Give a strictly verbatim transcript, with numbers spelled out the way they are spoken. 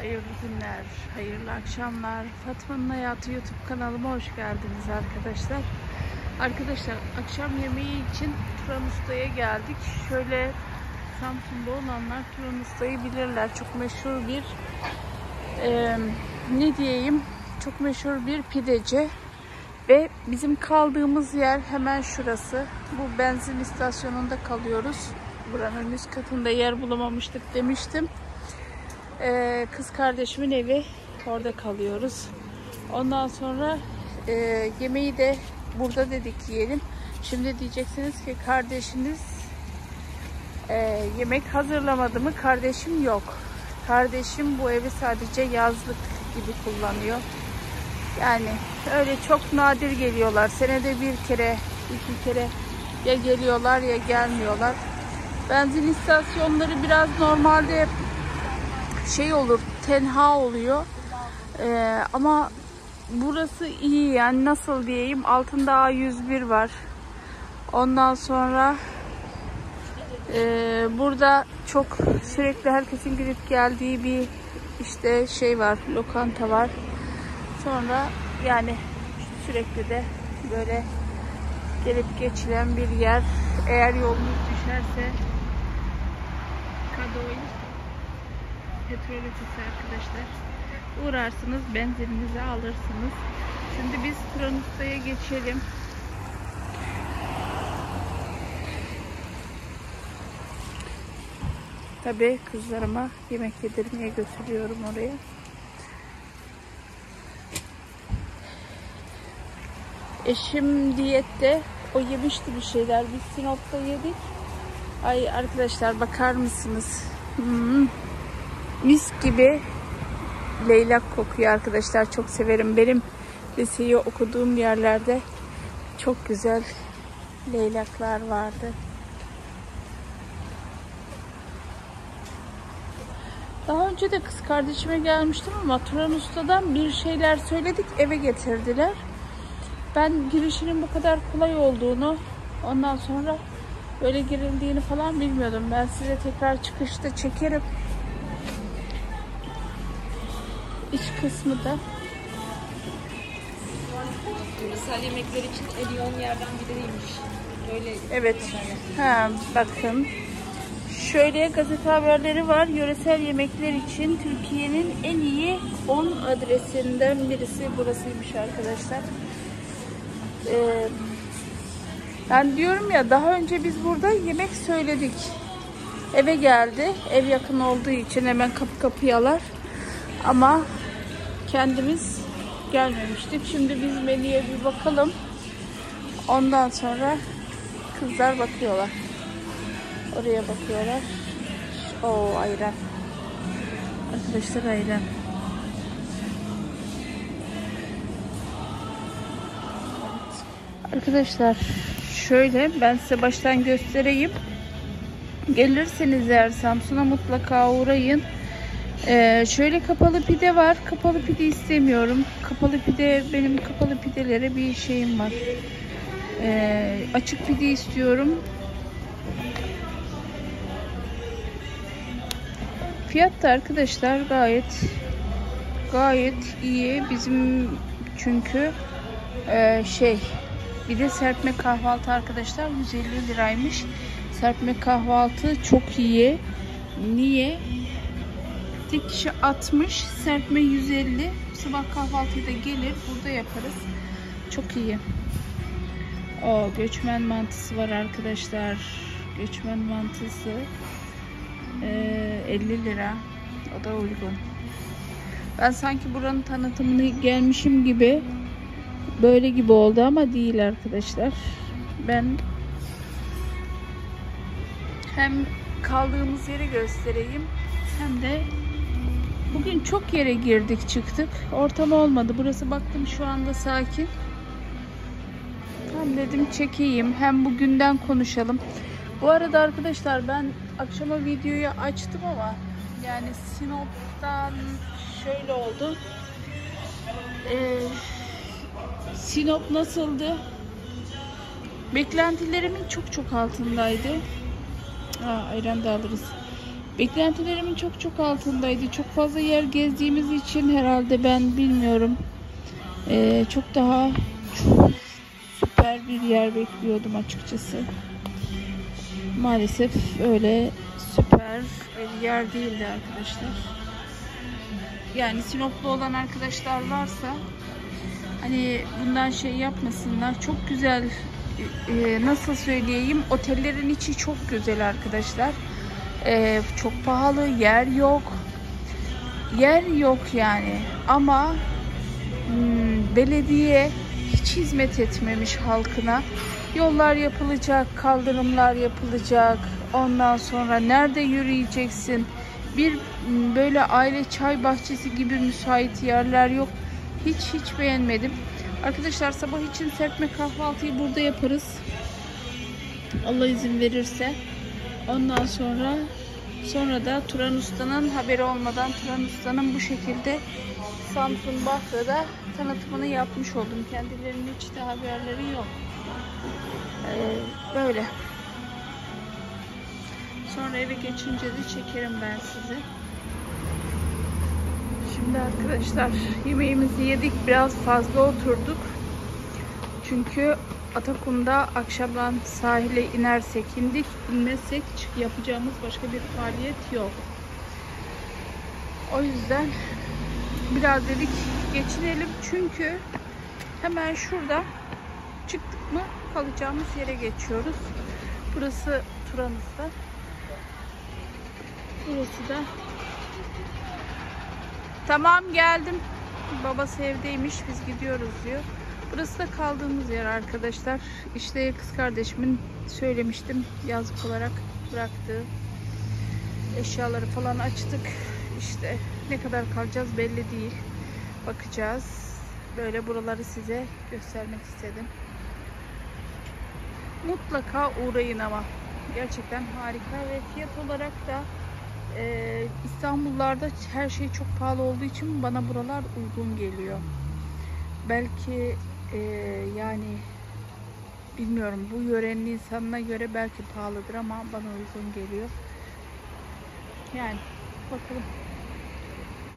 Hayırlı günler, hayırlı akşamlar. Fatma'nın Hayatı YouTube kanalıma hoş geldiniz arkadaşlar. Arkadaşlar akşam yemeği için Turan Usta'ya geldik. Şöyle Samsun'da olanlar Turan Usta'yı bilirler. Çok meşhur bir e, ne diyeyim? Çok meşhur bir pideci. Ve bizim kaldığımız yer hemen şurası. Bu benzin istasyonunda kalıyoruz. Buranın üst katında yer bulamamıştık demiştim. Ee, kız kardeşimin evi, orada kalıyoruz. Ondan sonra e, yemeği de burada dedik yiyelim. Şimdi diyeceksiniz ki kardeşiniz e, yemek hazırlamadı mı? Kardeşim yok. Kardeşim bu evi sadece yazlık gibi kullanıyor. Yani öyle çok nadir geliyorlar. Senede bir kere, iki kere ya geliyorlar ya gelmiyorlar. Benzin istasyonları biraz normalde şey olur, tenha oluyor. Ee, ama burası iyi, yani nasıl diyeyim, altında A yüz bir var. Ondan sonra e, burada çok sürekli herkesin gidip geldiği bir işte şey var, lokanta var. Sonra yani sürekli de böyle gelip geçilen bir yer. Eğer yolunuz düşerse Kadıoğlu petrol ofisi arkadaşlar, uğrarsınız, benzininizi alırsınız. Şimdi biz Turan Usta'ya geçelim. Tabii kızlarıma yemek yedirmeye götürüyorum oraya. Eşim diyette, o yemişti bir şeyler. Biz Sinop'ta yedik. Ay arkadaşlar bakar mısınız? Hmm. Mis gibi leylak kokuyor arkadaşlar. Çok severim. Benim liseyi okuduğum yerlerde çok güzel leylaklar vardı. Daha önce de kız kardeşime gelmiştim ama Turan Usta'dan bir şeyler söyledik, eve getirdiler. Ben girişinin bu kadar kolay olduğunu, ondan sonra böyle girildiğini falan bilmiyordum. Ben size tekrar çıkışta çekerim. İç kısmı da. Yöresel yemekler için en yoğun yerden biriymiş. Öyle. Evet. Ha, bakın. Şöyle gazete haberleri var. Yöresel yemekler için Türkiye'nin en iyi on adresinden birisi burasıymış arkadaşlar. Ee, ben diyorum ya, daha önce biz burada yemek söyledik. Eve geldi. Ev yakın olduğu için hemen kapı kapıyalar. Ama kendimiz gelmemiştik. Şimdi biz menüye bir bakalım. Ondan sonra kızlar bakıyorlar. Oraya bakıyorlar. Oo, ayran. Arkadaşlar ayran. Arkadaşlar şöyle ben size baştan göstereyim. Gelirseniz eğer Samsun'a mutlaka uğrayın. Ee, şöyle kapalı pide var. Kapalı pide istemiyorum. Kapalı pide, benim kapalı pidelere bir şeyim var. Ee, açık pide istiyorum. Fiyat da arkadaşlar gayet gayet iyi. Bizim çünkü e, şey bir de serpme kahvaltı arkadaşlar yüz elli liraymış. Serpme kahvaltı çok iyi. Niye? Tek kişi altmış, serpme yüz elli. Sabah kahvaltıda gelir, burada yaparız. Çok iyi. O göçmen mantısı var arkadaşlar. Göçmen mantısı ee, elli lira. O da uygun. Ben sanki buranın tanıtımını gelmişim gibi böyle gibi oldu ama değil arkadaşlar. Ben hem kaldığımız yeri göstereyim hem de bugün çok yere girdik çıktık. Ortam olmadı. Burası baktım şu anda sakin. Hem dedim çekeyim hem bugünden konuşalım. Bu arada arkadaşlar ben akşama videoyu açtım ama yani Sinop'tan şöyle oldu. Ee, Sinop nasıldı? Beklentilerimin çok çok altındaydı. Aa, ayran da alırız. Beklentilerimin çok çok altındaydı. Çok fazla yer gezdiğimiz için herhalde, ben bilmiyorum. Ee, çok daha çok süper bir yer bekliyordum açıkçası. Maalesef öyle süper bir yer değildi arkadaşlar. Yani Sinoplu olan arkadaşlar varsa hani bundan şey yapmasınlar. Çok güzel, e, nasıl söyleyeyim, otellerin içi çok güzel arkadaşlar. E, çok pahalı, yer yok. Yer yok yani. Ama hmm, belediye hiç hizmet etmemiş halkına. Yollar yapılacak, kaldırımlar yapılacak. Ondan sonra nerede yürüyeceksin? Bir böyle aile çay bahçesi gibi müsait yerler yok. Hiç hiç beğenmedim. Arkadaşlar sabah için serpme kahvaltıyı burada yaparız. Allah izin verirse. Ondan sonra sonra da Turan Usta'nın haberi olmadan Turan Usta'nın bu şekilde Samsun Bafra'da tanıtımını yapmış oldum. Kendilerinin hiç de haberleri yok. Ee, böyle. Sonra eve geçince de çekerim ben sizi. Şimdi arkadaşlar yemeğimizi yedik. Biraz fazla oturduk. Çünkü Atakum'da akşamdan sahile inersek indik. İnmezsek yapacağımız başka bir faaliyet yok. O yüzden biraz dedik geçinelim. Çünkü hemen şurada çıktık mı kalacağımız yere geçiyoruz. Burası Turan Usta. Burası da tamam geldim. Babası evdeymiş, biz gidiyoruz diyor. Burası da kaldığımız yer arkadaşlar. İşte kız kardeşimin söylemiştim yazlık olarak bıraktığı eşyaları falan açtık. İşte ne kadar kalacağız belli değil. Bakacağız. Böyle buraları size göstermek istedim. Mutlaka uğrayın ama. Gerçekten harika ve fiyat olarak da Ee, İstanbullarda her şey çok pahalı olduğu için bana buralar uygun geliyor. Belki e, yani bilmiyorum, bu yörenin insanına göre belki pahalıdır ama bana uygun geliyor. Yani bakalım.